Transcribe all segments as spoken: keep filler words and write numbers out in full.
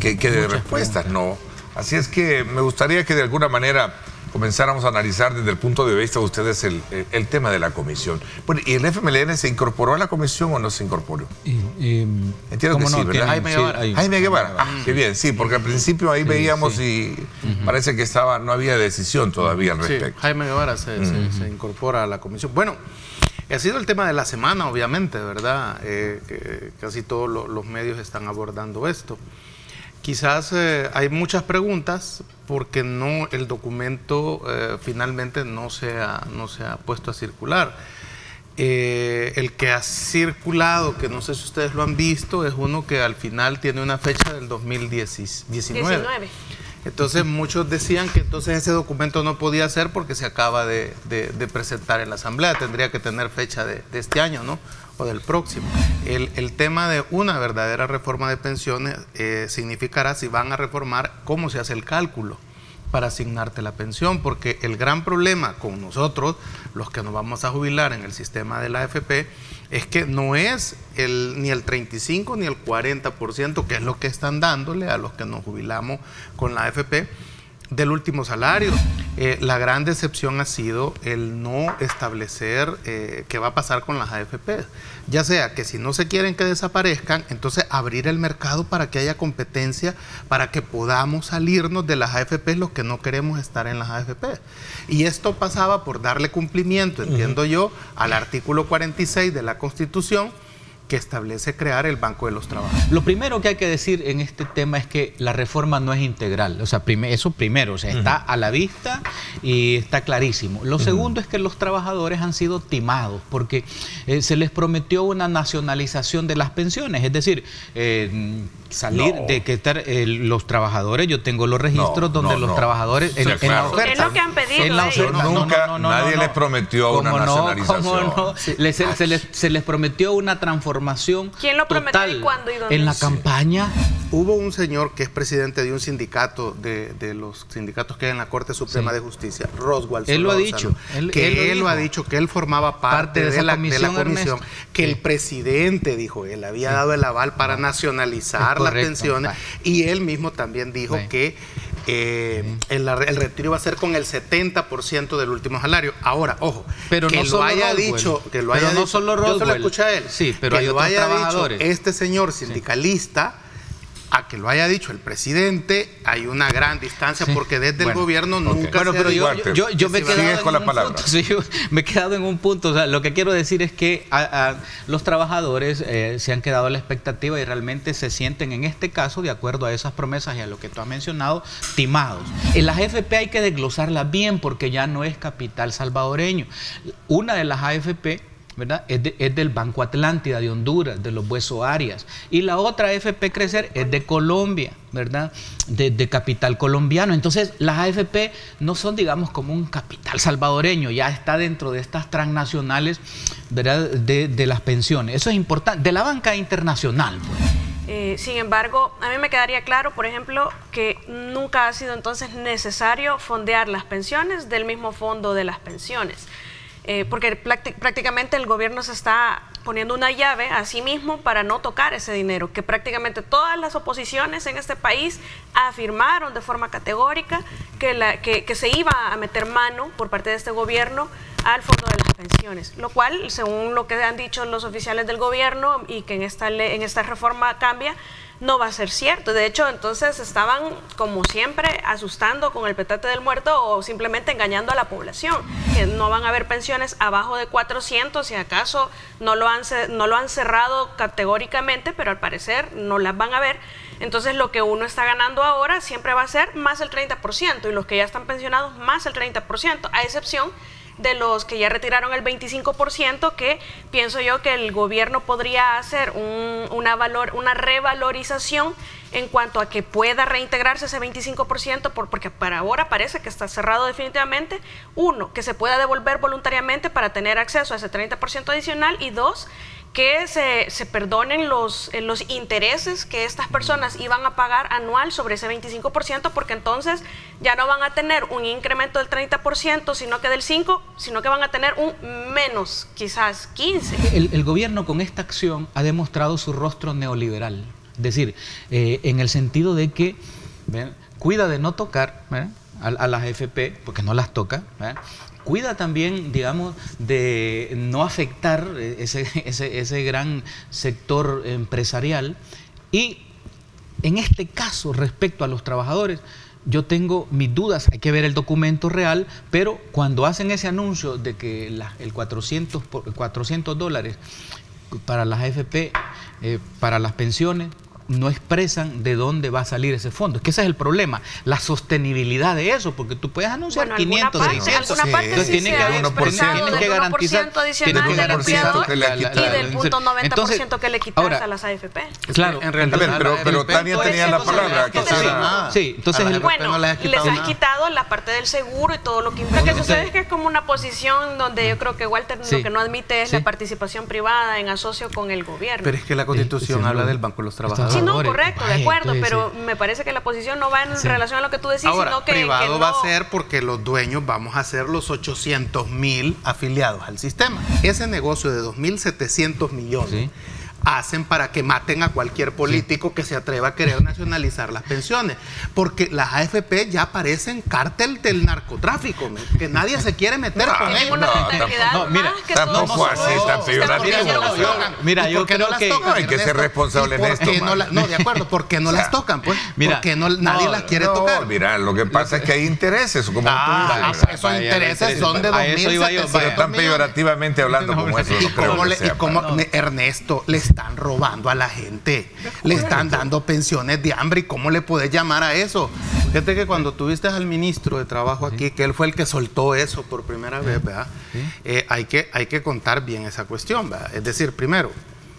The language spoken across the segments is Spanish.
que, que de respuestas, ¿no? Así es que me gustaría que de alguna manera comenzáramos a analizar desde el punto de vista de ustedes el, el tema de la comisión. Bueno, ¿y el F M L N se incorporó a la comisión o no se incorporó? Y, y, Entiendo que no, sí, ¿verdad? Jaime Guevara. Sí, Jaime Guevara. Ah, qué bien, sí, porque al principio ahí sí, veíamos sí. y uh-huh. parece que estaba, no había decisión todavía al respecto. Sí, Jaime Guevara se, uh-huh. se, se incorpora a la comisión. Bueno, ha sido el tema de la semana, obviamente, ¿verdad? Eh, que casi todos lo, los medios están abordando esto. Quizás eh, hay muchas preguntas porque no el documento eh, finalmente no se, ha, no se ha puesto a circular. Eh, el que ha circulado, que no sé si ustedes lo han visto, es uno que al final tiene una fecha del dos mil diecinueve. diecinueve. Entonces muchos decían que entonces ese documento no podía ser porque se acaba de, de, de presentar en la Asamblea, tendría que tener fecha de, de este año, ¿no? O del próximo. El, el tema de una verdadera reforma de pensiones eh, significará si van a reformar cómo se hace el cálculo para asignarte la pensión, porque el gran problema con nosotros, los que nos vamos a jubilar en el sistema de la A F P, es que no es el, ni el treinta y cinco ni el cuarenta por ciento, que es lo que están dándole a los que nos jubilamos con la A F P, del último salario. Eh, la gran decepción ha sido el no establecer eh, qué va a pasar con las A F P. Ya sea que si no se quieren que desaparezcan, entonces abrir el mercado para que haya competencia, para que podamos salirnos de las A F P los que no queremos estar en las A F P. Y esto pasaba por darle cumplimiento, entiendo yo, al artículo cuarenta y seis de la Constitución, que establece crear el Banco de los Trabajadores. Lo primero que hay que decir en este tema es que la reforma no es integral, o sea, prim eso primero, o sea, uh-huh. está a la vista y está clarísimo. Lo uh-huh. segundo es que los trabajadores han sido timados porque eh, se les prometió una nacionalización de las pensiones, es decir, eh, salir no. de que estar eh, los trabajadores, yo tengo los registros no, donde no, los no. trabajadores en, sí, en claro. la oferta, es lo que han pedido en la oferta, no, nunca no, no, no, nadie no, no. les prometió una no, nacionalización. ¿Cómo no? Sí. Les, se, se, les, se les prometió una transformación ¿Quién lo prometió total y cuándo y dónde? En la sí. campaña. Hubo un señor que es presidente de un sindicato, de, de los sindicatos que hay en la Corte Suprema sí. de Justicia, Roswell. Él lo ha dicho. Él, que él, él lo ha dicho, que él formaba parte, parte de, de, la, comisión, de la comisión, Ernesto. que sí. el presidente, dijo él, había sí. dado el aval para no. nacionalizar las pensiones, y él mismo también dijo sí. que eh, sí. el, el retiro va a ser con el setenta por ciento del último salario. Ahora, ojo, pero que no lo solo haya Roswell. dicho, que lo pero haya no dicho, solo Roswell. yo se lo escuché a él, sí, pero que hay lo otros haya trabajadores. dicho este señor sindicalista, sí. a que lo haya dicho el presidente, hay una gran distancia sí. porque desde bueno, el gobierno okay. nunca bueno, se pero ha yo, yo, yo, yo me, he quedado con la palabra. Punto, sí, yo me he quedado en un punto, o sea, lo que quiero decir es que a, a, los trabajadores eh, se han quedado a la expectativa y realmente se sienten en este caso, de acuerdo a esas promesas y a lo que tú has mencionado, timados. En las A F P hay que desglosarlas bien porque ya no es capital salvadoreño. Una de las A F P, ¿verdad? Es, de, es del Banco Atlántida de Honduras, de los Bueso Arias. Y la otra A F P Crecer es de Colombia, ¿verdad? De, de capital colombiano. Entonces, las A F P no son, digamos, como un capital salvadoreño, ya está dentro de estas transnacionales, ¿verdad? De, de las pensiones. Eso es importante, de la banca internacional, pues. Eh, sin embargo, a mí me quedaría claro, por ejemplo, que nunca ha sido entonces necesario fondear las pensiones del mismo fondo de las pensiones. Eh, porque prácticamente el gobierno se está poniendo una llave a sí mismo para no tocar ese dinero, que prácticamente todas las oposiciones en este país afirmaron de forma categórica que, la, que, que se iba a meter mano por parte de este gobierno al fondo de las pensiones, lo cual, según lo que han dicho los oficiales del gobierno y que en esta, ley, en esta reforma cambia, no va a ser cierto. De hecho, entonces estaban, como siempre, asustando con el petate del muerto o simplemente engañando a la población, que no van a haber pensiones abajo de cuatrocientos, si acaso no lo han, no lo han cerrado categóricamente, pero al parecer no las van a ver. Entonces, lo que uno está ganando ahora siempre va a ser más el treinta por ciento y los que ya están pensionados más el treinta por ciento, a excepción de los que ya retiraron el veinticinco por ciento, que pienso yo que el gobierno podría hacer un, una, valor, una revalorización en cuanto a que pueda reintegrarse ese veinticinco por ciento, por, porque para ahora parece que está cerrado definitivamente. Uno, que se pueda devolver voluntariamente para tener acceso a ese treinta por ciento adicional, y dos, que se, se perdonen los, eh, los intereses que estas personas iban a pagar anual sobre ese veinticinco por ciento, porque entonces ya no van a tener un incremento del treinta por ciento, sino que del cinco por ciento, sino que van a tener un menos, quizás quince por ciento. El, el gobierno con esta acción ha demostrado su rostro neoliberal. Es decir, eh, en el sentido de que ¿ven? cuida de no tocar ¿ven? A, a las A F P, porque no las toca, ¿ven? Cuida también, digamos, de no afectar ese, ese, ese gran sector empresarial. Y en este caso, respecto a los trabajadores, yo tengo mis dudas, hay que ver el documento real, pero cuando hacen ese anuncio de que la, el cuatrocientos dólares para las A F P, eh, para las pensiones, no expresan de dónde va a salir ese fondo. Es que ese es el problema, la sostenibilidad de eso, porque tú puedes anunciar bueno, quinientos, parte, seiscientos. Alguna parte Entonces sí tienen, que, tienen que garantizar adicional que del empleador que le y del punto noventa por ciento que le quitas ahora, a las A F P. Claro, en realidad, ver, pero, pero Tania tenía la palabra. Que sí, sí, entonces el, bueno, no les, les has quitado la parte del seguro y todo lo que implica. Lo que sucede es que es como una posición donde yo creo que Walter sí, lo que no admite es sí. la participación privada en asocio con el gobierno. Pero es que la Constitución sí, habla del Banco de los Trabajadores. Sí, no, correcto, de acuerdo, pero me parece que la posición no va en sí. relación a lo que tú decís, ahora, sino que privado que no... va a ser porque los dueños vamos a ser los ochocientos mil afiliados al sistema. Ese negocio de dos mil setecientos millones sí. hacen para que maten a cualquier político sí. que se atreva a querer nacionalizar las pensiones, porque las A F P ya parecen cártel del narcotráfico, que nadie se quiere meter no, con ellos. No, no, mira, tampoco así tan peyorativo. Mira, yo creo no que no hay que ser responsable en esto. No, la, no, de acuerdo, porque no o sea, las tocan, pues, mira, porque no, nadie no, las quiere no, tocar. Mira, lo que pasa es que hay intereses, como ah, tú dices. Esos intereses son de dos mil setecientos pero están peyorativamente hablando como eso. Y como Ernesto, le están robando a la gente, le están dando pensiones de hambre. ¿Y cómo le puedes llamar a eso? Fíjate que cuando tuviste al ministro de Trabajo aquí, sí. que él fue el que soltó eso por primera vez, ¿verdad? Sí. Eh, hay, que, hay que contar bien esa cuestión, ¿verdad? Es decir, primero,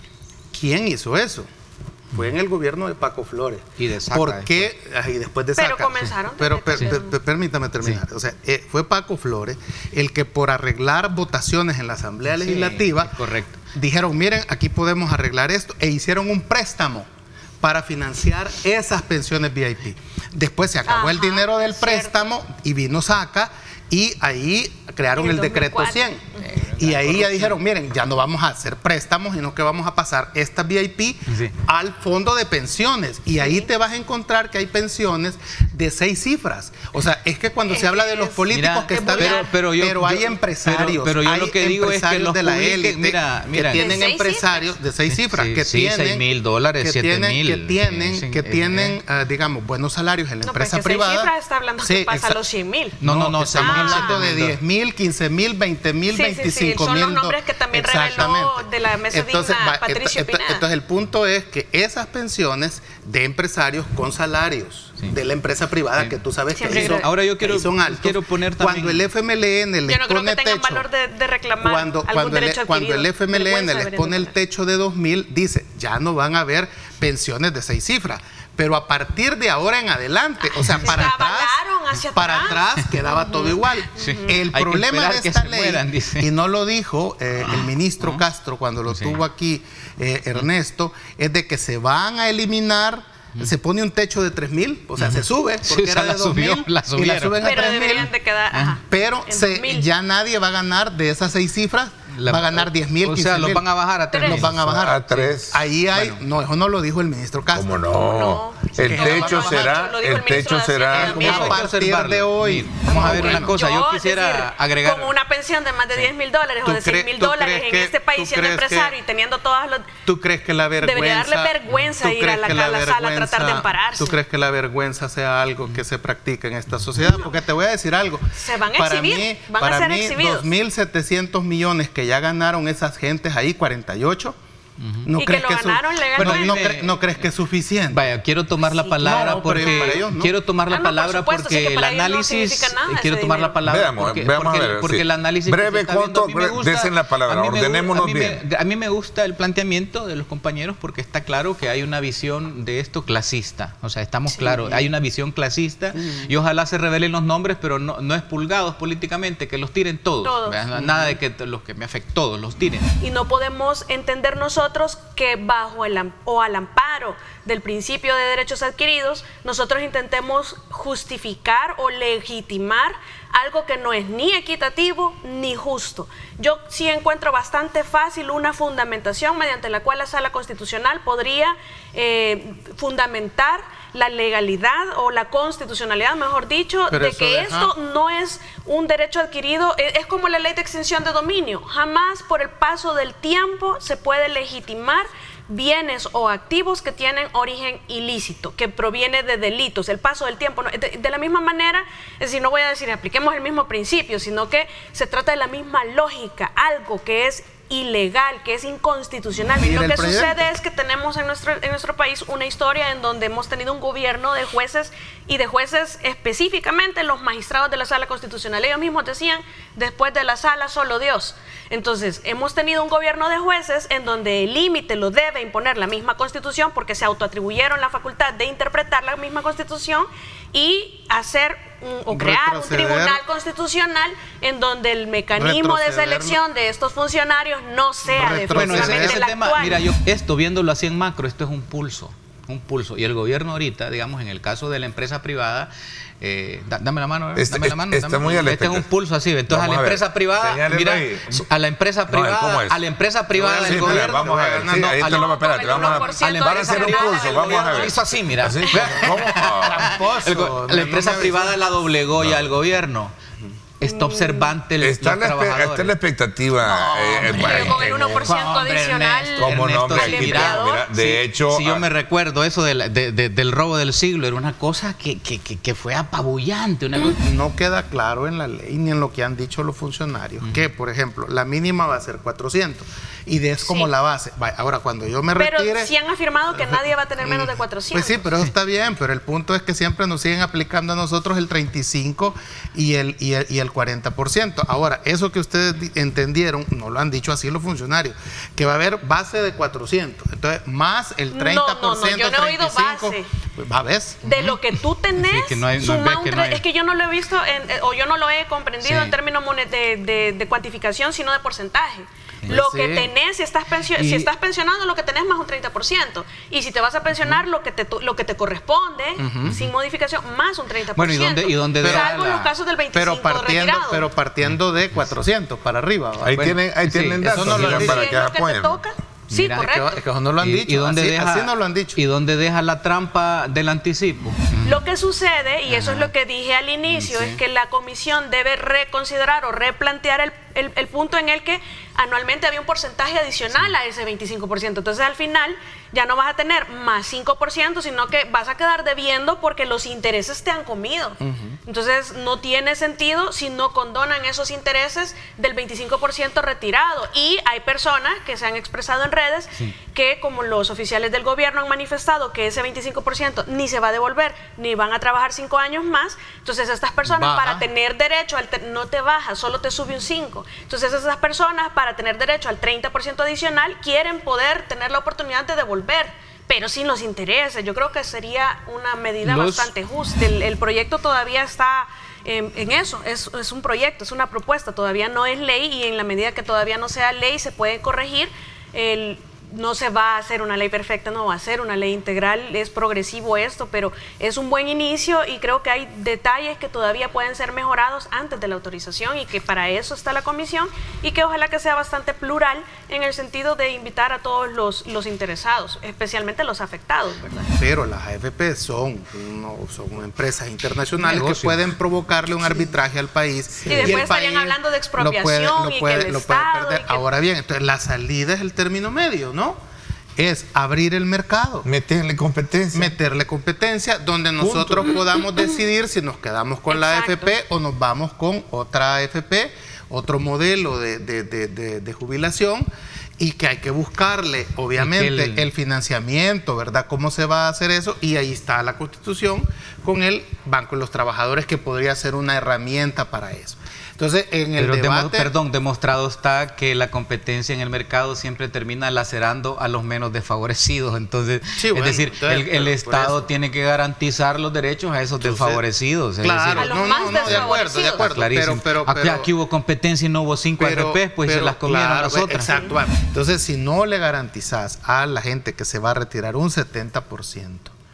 ¿quién hizo eso? Fue en el gobierno de Paco Flores. Y de Saca. ¿Por qué? Y después de Saca. Pero comenzaron. Pero per, per, per, permítame terminar. Sí. O sea, eh, fue Paco Flores el que por arreglar votaciones en la Asamblea sí, Legislativa, correcto. dijeron, miren, aquí podemos arreglar esto, e hicieron un préstamo para financiar esas pensiones V I P. Después se acabó Ajá, el dinero del préstamo cierto. y vino Saca y ahí crearon el, el decreto cien. Y ahí ya dijeron, miren, ya no vamos a hacer préstamos, sino que vamos a pasar esta V I P sí. al fondo de pensiones. Y sí. ahí te vas a encontrar que hay pensiones de seis cifras. O sea, es que cuando es, se habla de los políticos mira, que están bien, pero, pero, yo, pero hay yo, empresarios, pero, pero yo hay lo que digo es que los de la élite mira, mira, que tienen empresarios cifras? de seis cifras, sí, que sí, tienen seis mil dólares, siete mil. Que tienen, sí, que tienen uh, digamos, buenos salarios en la no, empresa pero privada. seis cifras está hablando sí, que pasa a los cien mil. No, no, no, estamos ah, hablando de diez mil, quince mil, veinte mil, veinticinco mil. Son los nombres que también reveló de la mesa entonces, digna va, Patricio ent, ent, entonces el punto es que esas pensiones de empresarios con salarios sí. de la empresa privada sí. que tú sabes Siempre que son, ahora yo quiero, son altos, quiero poner también cuando el F M L N les yo no creo pone que tengan techo valor de, de reclamar cuando, algún cuando, derecho el, cuando el F M L N les pone el techo de dos mil dice ya no van a haber pensiones de seis cifras, pero a partir de ahora en adelante, o sea, sí, para atrás, hacia para atrás, atrás quedaba uh-huh. todo igual. Sí. El Hay problema de esta ley, mueran, y no lo dijo eh, el ministro uh-huh. Castro cuando lo sí. tuvo aquí eh, Ernesto, es de que se van a eliminar, uh-huh. se pone un techo de tres mil, o sea, uh-huh. se sube, porque sí, era de dos mil, la y la suben pero a tres mil, de quedar, ajá, pero se, ya nadie va a ganar de esas seis cifras. La, va a ganar diez mil, o sea, los van a bajar a tres. Los van a bajar a tres. Ahí hay, bueno. no, eso no lo dijo el ministro Castro. ¿Cómo no? ¿Cómo no? El no, techo será, el, el techo será. A partir de hoy. Vamos a ver una cosa, yo quisiera decir, agregar. Como una pensión de más de diez mil dólares o de seis mil dólares en este país siendo empresario y teniendo todas las. ¿Tú crees que la vergüenza. Debería darle vergüenza ir a la, la, la sala a tratar de ampararse? ¿Tú crees que la vergüenza sea algo que se practica en esta sociedad? Porque te voy a decir algo. Se van a para exhibir. Mí, van para a ser mí, exhibidos. dos mil setecientos millones que ya ganaron esas gentes ahí, cuarenta y ocho. Uh-huh. ¿No, y crees que lo que ganaron su... legalmente. no, cre ¿No crees que es suficiente? Vaya, quiero tomar la palabra sí, porque para ellos, ¿no? quiero tomar la ah, no, palabra por supuesto, porque sí, el análisis no quiero tomar dinero. la palabra veamos, porque, veamos porque, a ver, porque sí. el análisis breve, corto, gusta, desen la palabra, ordenémonos a mí bien. Me, a mí me gusta el planteamiento de los compañeros porque está claro que hay una visión de esto clasista, o sea, estamos sí. claros, hay una visión clasista mm. y ojalá se revelen los nombres, pero no, no expulgados políticamente, que los tiren todos, todos. Mm. nada de que los que me afecten, todos los tiren. Y no podemos entender nosotros que bajo el o al amparo del principio de derechos adquiridos, nosotros intentemos justificar o legitimar algo que no es ni equitativo ni justo. Yo sí encuentro bastante fácil una fundamentación mediante la cual la Sala Constitucional podría eh, fundamentar la legalidad o la constitucionalidad, mejor dicho, Pero de que deja... esto no es un derecho adquirido, es, es como la ley de extinción de dominio. Jamás por el paso del tiempo se puede legitimar bienes o activos que tienen origen ilícito, que proviene de delitos, el paso del tiempo. No, de, de la misma manera, es decir, no voy a decir apliquemos el mismo principio, sino que se trata de la misma lógica, algo que es ilegal, que es inconstitucional. Y lo que sucede es que tenemos en nuestro, en nuestro país una historia en donde hemos tenido un gobierno de jueces y de jueces específicamente los magistrados de la Sala Constitucional. Ellos mismos decían, después de la sala solo Dios. Entonces, hemos tenido un gobierno de jueces en donde el límite lo debe imponer la misma Constitución porque se autoatribuyeron la facultad de interpretar la misma Constitución y hacer un, o crear un tribunal constitucional en donde el mecanismo de selección de estos funcionarios no sea definitivamente bueno, ese, ese el tema, actual. Mira, yo esto viéndolo así en macro, esto es un pulso, un pulso. Y el gobierno ahorita, digamos, en el caso de la empresa privada, eh, da, dame la mano, este, dame la mano. Está dame, muy este es un pulso así. Entonces vamos a la empresa a privada, Señale mira, ahí. a la empresa privada, no, a la empresa privada sí, del gobierno. Vamos a ver, sí, no, ahí a te lo espérate, vamos a ver. Van a hacer un pulso, vamos a ver. Hizo así, mira. ¿Así? ¿Cómo? Tramposo. La empresa privada la doblegó ya al gobierno. Está observante el, está, los la trabajadores. Está la expectativa. No, eh, hombre, eh, con el uno por ciento hombre, adicional. Ernesto, ¿Cómo no, hombre? Ernesto, Mira, mira, de sí, hecho... Si yo ah, me recuerdo eso de la, de, de, del robo del siglo, era una cosa que, que, que, que fue apabullante. Una cosa... No queda claro en la ley ni en lo que han dicho los funcionarios, uh-huh. que, por ejemplo, la mínima va a ser cuatrocientos y de es como sí. la base. Ahora, cuando yo me pero retire... Pero sí han afirmado que nadie va a tener menos de cuatrocientos. Pues sí, pero eso está bien, pero el punto es que siempre nos siguen aplicando a nosotros el treinta y cinco y el, y el, y el cuarenta por ciento. Ahora, eso que ustedes entendieron, no lo han dicho así los funcionarios, que va a haber base de cuatrocientos, entonces más el treinta por ciento, no, no, no, yo no he oído base. Pues, ¿va, ves? De lo que tú tenés, sí, que no hay, suma no un que no hay. Es que yo no lo he visto, en, o yo no lo he comprendido sí. en términos de, de, de cuantificación, sino de porcentaje. Pues lo sí. que tenés, si estás, pension, si estás pensionado, lo que tenés más un treinta por ciento. Y si te vas a pensionar, uh-huh. lo, que te, lo que te corresponde, uh-huh. sin modificación, más un treinta por ciento. Bueno, ¿y dónde, y dónde pero, salvo la... los casos del veinticinco pero partiendo, retirado. Pero partiendo de cuatrocientos para arriba. Ahí bueno, tienen, ahí sí, tienen datos no lo han para sí, que es lo que te toca. Sí, Mira, correcto. Es que, es que no lo han y, dicho. ¿Y dónde así, deja, así no lo han dicho. ¿Y dónde deja la trampa del anticipo? Lo que sucede, y eso Ajá. es lo que dije al inicio, sí. es que la comisión debe reconsiderar o replantear el, el, el punto en el que anualmente había un porcentaje adicional sí. a ese veinticinco por ciento. Entonces, al final, ya no vas a tener más cinco por ciento, sino que vas a quedar debiendo porque los intereses te han comido. Uh-huh. Entonces, no tiene sentido si no condonan esos intereses del veinticinco por ciento retirado. Y hay personas que se han expresado en redes sí. que, como los oficiales del gobierno han manifestado que ese veinticinco por ciento ni se va a devolver, ni van a trabajar cinco años más, entonces estas personas baja. para tener derecho, al te no te baja, solo te sube un cinco. Entonces esas personas para tener derecho al treinta por ciento adicional quieren poder tener la oportunidad de devolver, pero sin los intereses. Yo creo que sería una medida los... bastante justa. El, el proyecto todavía está en, en eso, es, es un proyecto, es una propuesta, todavía no es ley y en la medida que todavía no sea ley se puede corregir. El, no se va a hacer una ley perfecta, no va a ser una ley integral, es progresivo esto, pero es un buen inicio y creo que hay detalles que todavía pueden ser mejorados antes de la autorización y que para eso está la comisión y que ojalá que sea bastante plural en el sentido de invitar a todos los, los interesados, especialmente los afectados, ¿verdad? Pero las A F P son, no, son empresas internacionales que pueden provocarle un arbitraje al país. Sí. Y después y estarían hablando de expropiación puede, y puede, que el lo Estado... Puede perder. Que... Ahora bien, entonces la salida es el término medio, ¿no? Es abrir el mercado. Meterle competencia. Meterle competencia, donde nosotros Punto. podamos decidir si nos quedamos con Exacto. la A F P o nos vamos con otra A F P, otro modelo de, de, de, de, de jubilación, y que hay que buscarle, obviamente, el... el financiamiento, ¿verdad? ¿Cómo se va a hacer eso? Y ahí está la Constitución con el Banco de los Trabajadores, que podría ser una herramienta para eso. Entonces, en el Pero debate... Demo, perdón, demostrado está que la competencia en el mercado siempre termina lacerando a los menos desfavorecidos. Entonces, sí, bueno, es decir, entonces, el, el Estado tiene que garantizar los derechos a esos entonces, desfavorecidos. Es claro, decir, a los no, más no, no, de acuerdo, de acuerdo. Pero, pero, pero, aquí, aquí hubo competencia y no hubo cinco pero, A F P, pues pero, se las comieron claro, las otras. Exacto. Bueno, entonces, si no le garantizás a la gente que se va a retirar un setenta por ciento,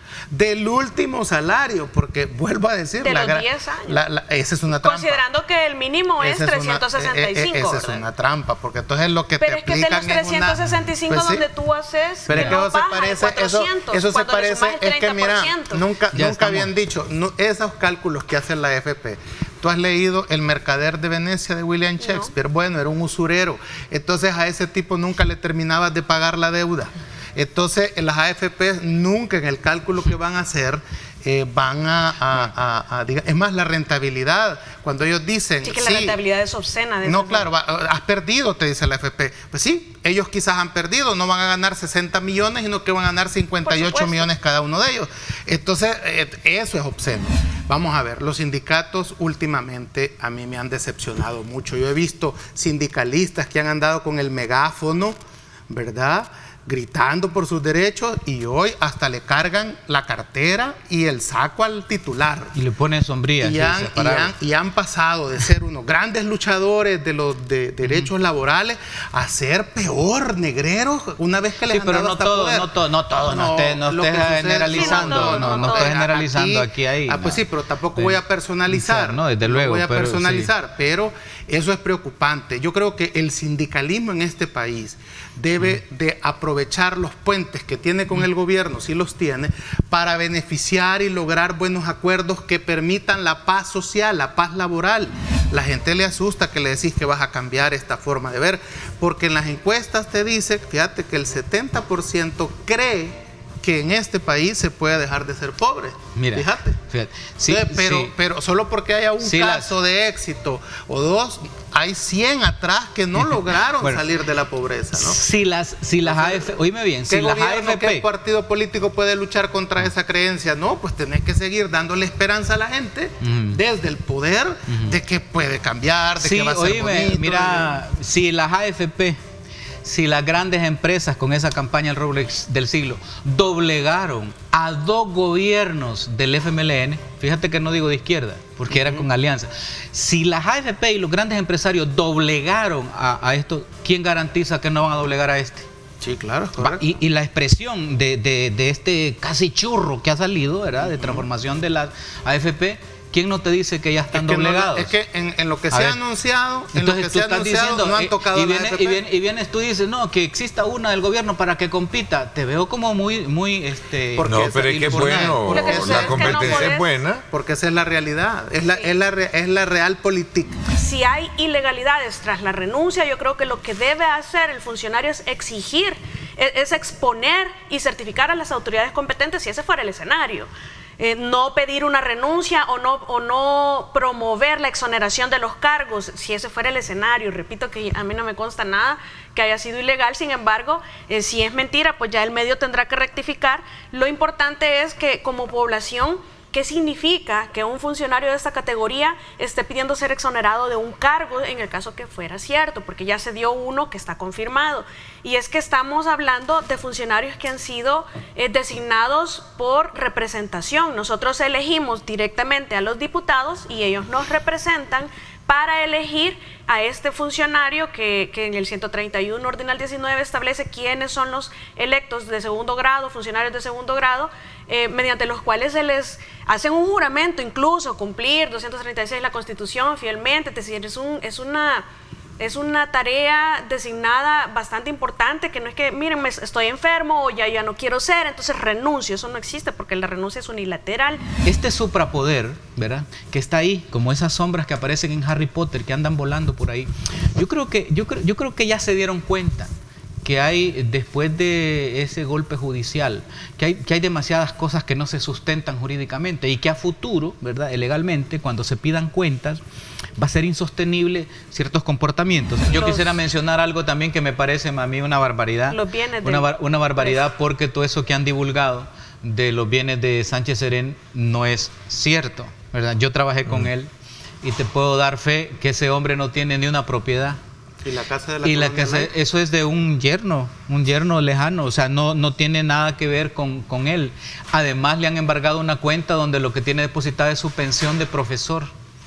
del último salario, porque vuelvo a decir, de la, los diez años. La, la, esa es una trampa. Considerando que el mínimo es esa trescientos sesenta y cinco. Es una, esa es una trampa, porque entonces lo que pero te es que aplican es de los trescientos sesenta y cinco es una, pues donde sí, tú haces pero es que no eso se parece, eso, eso se parece, es que mira, nunca, nunca estamos. habían dicho, no, esos cálculos que hace la A F P. Tú has leído El mercader de Venecia de William Shakespeare. No. Bueno, era un usurero. Entonces a ese tipo nunca le terminabas de pagar la deuda. Entonces las A F P nunca en el cálculo que van a hacer eh, van a, a, a, a diga, es más la rentabilidad, cuando ellos dicen sí, que sí, la rentabilidad es obscena de no, claro, va, has perdido, te dice la A F P. Pues sí, ellos quizás han perdido, no van a ganar sesenta millones, sino que van a ganar cincuenta y ocho millones cada uno de ellos. Entonces eh, eso es obsceno. Vamos a ver, los sindicatos últimamente a mí me han decepcionado mucho. Yo he visto sindicalistas que han andado con el megáfono, ¿verdad?, gritando por sus derechos, y hoy hasta le cargan la cartera y el saco al titular. Y le ponen sombrías. Y, han, y, han, y han pasado de ser unos grandes luchadores de los de derechos uh-huh. laborales a ser peor, negreros una vez que les sí, han pero dado no hasta todo, poder. no todo, no todo, no, no estés no esté generalizando, sí, no, no, no, no estés generalizando aquí, aquí ahí. Ah, pues sí, pero tampoco voy a personalizar. No, desde luego. No voy a pero, personalizar, sí. pero eso es preocupante. Yo creo que el sindicalismo en este país debe uh-huh. de aprovechar los puentes que tiene con uh-huh. el gobierno, si los tiene, para beneficiar y lograr buenos acuerdos que permitan la paz social, la paz laboral. La gente le asusta que le decís que vas a cambiar esta forma de ver, porque en las encuestas te dice, fíjate que el setenta por ciento cree que en este país se puede dejar de ser pobre. Mira, fíjate. fíjate. Sí, Entonces, pero, sí. pero solo porque haya un sí, caso las... de éxito o dos, hay cien atrás que no lograron bueno, salir de la pobreza, ¿no? Si las, si las A F P, oíme bien, si las A F P... ¿Qué partido político puede luchar contra esa creencia? No, pues tenés que seguir dándole esperanza a la gente uh-huh. desde el poder uh-huh. de que puede cambiar, de sí, que va a ser oíme, bonito. Mira, de... si las A F P... Si las grandes empresas con esa campaña el roble del siglo doblegaron a dos gobiernos del F M L N, fíjate que no digo de izquierda, porque uh-huh. era con alianza. Si las A F P y los grandes empresarios doblegaron a, a esto, ¿quién garantiza que no van a doblegar a este? Sí, claro, correcto. Y, y la expresión de, de, de este casi churro que ha salido, ¿verdad?, de transformación de las A F P, ¿quién no te dice que ya están es que doblegados? No, es que en, en lo que a se ver, ha anunciado, en entonces lo que tú se ha estás anunciado diciendo, no han tocado y, viene, la A F P. y, viene, y vienes tú y dices, no, que exista una del gobierno para que compita. Te veo como muy, muy, este... No, pero es que es bueno, la competencia es, que no es podés, buena. Porque esa es la realidad, es la, sí. es la, es la real política. Si hay ilegalidades tras la renuncia, yo creo que lo que debe hacer el funcionario es exigir, es, es exponer y certificar a las autoridades competentes si ese fuera el escenario. Eh, no pedir una renuncia o no, o no promover la exoneración de los cargos, si ese fuera el escenario. Repito que a mí no me consta nada que haya sido ilegal, sin embargo, eh, si es mentira, pues ya el medio tendrá que rectificar. Lo importante es que como población, ¿qué significa que un funcionario de esta categoría esté pidiendo ser exonerado de un cargo en el caso que fuera cierto? Porque ya se dio uno que está confirmado. Y es que estamos hablando de funcionarios que han sido eh, designados por representación. Nosotros elegimos directamente a los diputados y ellos nos representan para elegir a este funcionario que, que en el ciento treinta y uno ordinal diecinueve establece quiénes son los electos de segundo grado, funcionarios de segundo grado, eh, mediante los cuales se les hacen un juramento, incluso cumplir doscientos treinta y seis la Constitución fielmente. Es decir, es, un, es una... Es una tarea designada bastante importante, que no es que, miren, me estoy enfermo o ya, ya no quiero ser, entonces renuncio. Eso no existe porque la renuncia es unilateral. Este suprapoder, ¿verdad?, que está ahí, como esas sombras que aparecen en Harry Potter, que andan volando por ahí. Yo creo que, yo creo, yo creo que ya se dieron cuenta que hay, después de ese golpe judicial, que hay, que hay demasiadas cosas que no se sustentan jurídicamente y que a futuro, ¿verdad?, legalmente, cuando se pidan cuentas, va a ser insostenible ciertos comportamientos. Yo los, quisiera mencionar algo también que me parece a mí una barbaridad. Los bienes de, una, bar, una barbaridad porque todo eso que han divulgado de los bienes de Sánchez Serén no es cierto, ¿verdad? Yo trabajé con mm. él y te puedo dar fe que ese hombre no tiene ni una propiedad. Y la casa de la y la casa, eso es de un yerno, un yerno lejano, o sea, no, no tiene nada que ver con, con él. Además, le han embargado una cuenta donde lo que tiene depositada es su pensión de profesor.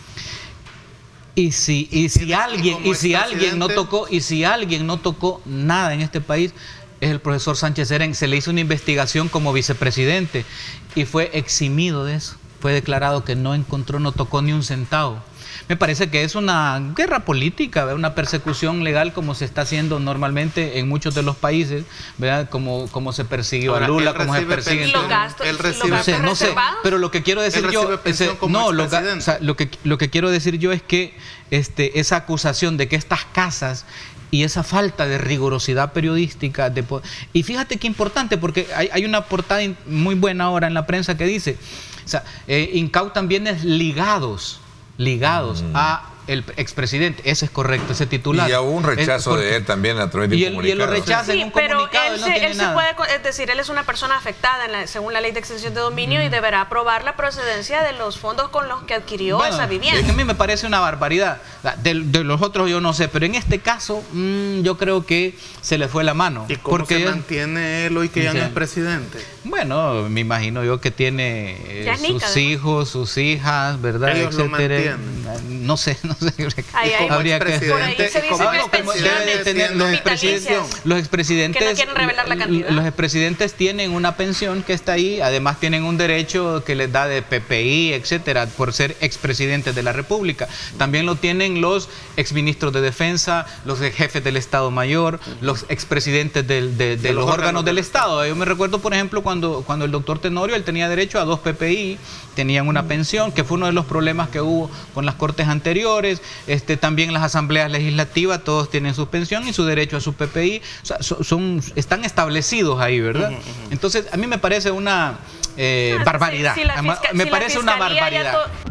Y si, y si alguien, y si alguien no tocó, y si alguien no tocó nada en este país, es el profesor Sánchez Serén. Se le hizo una investigación como vicepresidente y fue eximido de eso. Fue declarado que no encontró, no tocó ni un centavo. Me parece que es una guerra política, ¿verdad? Una persecución legal como se está haciendo normalmente en muchos de los países, ¿verdad? Como, como se persiguió Ahora, a Lula, como se persigue... Los gastos, él los recibe, no sé, gastos no sé, reservados. pero lo que quiero decir Él yo... recibe pensión ese, como no, lo, expresidente. o sea, lo, que, lo que quiero decir yo es que este, esa acusación de que estas casas y esa falta de rigurosidad periodística... De, y fíjate qué importante, porque hay, hay una portada muy buena ahora en la prensa que dice, o sea, eh, incautan bienes ligados, ligados mm. a... el expresidente, ese es correcto, ese titular. Y hubo un rechazo porque, de él también a través de y un él, y él lo rechaza sí, en un pero comunicado. él, él no se, tiene él se nada. puede, es decir, él es una persona afectada en la, según la ley de extinción de dominio mm. y deberá aprobar la procedencia de los fondos con los que adquirió bueno, esa vivienda. Es que a mí me parece una barbaridad. De, de los otros yo no sé, pero en este caso mmm, yo creo que se le fue la mano. ¿Y cómo porque se mantiene él hoy que ya no es presidente? Bueno, me imagino yo que tiene eh, sus nica, hijos, sus hijas, ¿verdad? Ellos etcétera. lo No sé, no sé. Ahí, ahí, habría que por ahí se dice ah, que no, como pensiones debe de tener los expresidentes, los expresidentes que no quieren revelar la cantidad. Los expresidentes tienen una pensión que está ahí, además tienen un derecho que les da de P P I, etcétera, por ser expresidentes de la República. También lo tienen los exministros de defensa, los jefes del Estado Mayor, los expresidentes del, de, de, de los, los órganos del Estado. Yo me recuerdo, por ejemplo, cuando, cuando el doctor Tenorio, él tenía derecho a dos P P I, tenían una pensión, que fue uno de los problemas que hubo con las cortes anteriores. Este, también las asambleas legislativas, todos tienen su pensión y su derecho a su P P I. O sea, son, son, están establecidos ahí, ¿verdad? Uh -huh, uh -huh. Entonces, a mí me parece una eh, barbaridad. Si, si la fisca, me si parece la una barbaridad.